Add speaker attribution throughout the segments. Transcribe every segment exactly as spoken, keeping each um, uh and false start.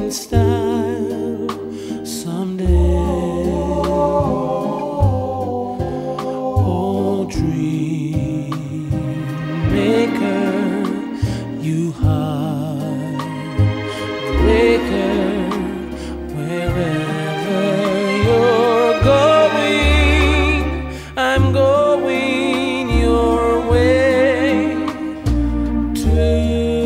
Speaker 1: in style someday. Oh, dream maker, you heartbreaker, wherever you're going, I'm going your way. Two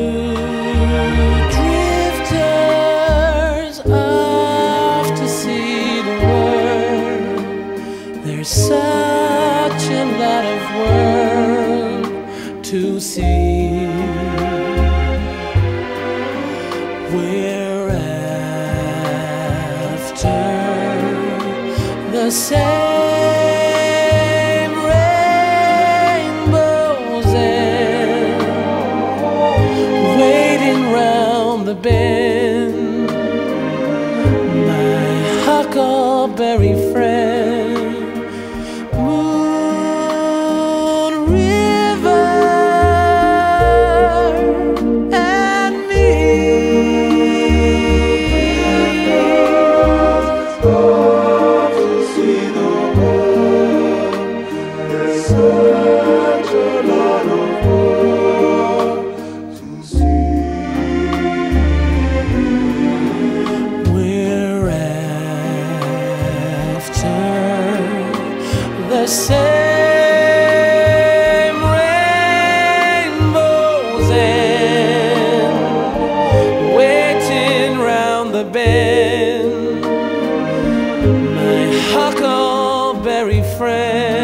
Speaker 1: drifters off to see the world. There's such a lot of world to see. We're after the same rainbows and waiting round the bend. My huckleberry friend, Moon River and me.
Speaker 2: Such a lot of world to see.
Speaker 1: We're after the same rainbows and waiting round the bend. My huckleberry friend.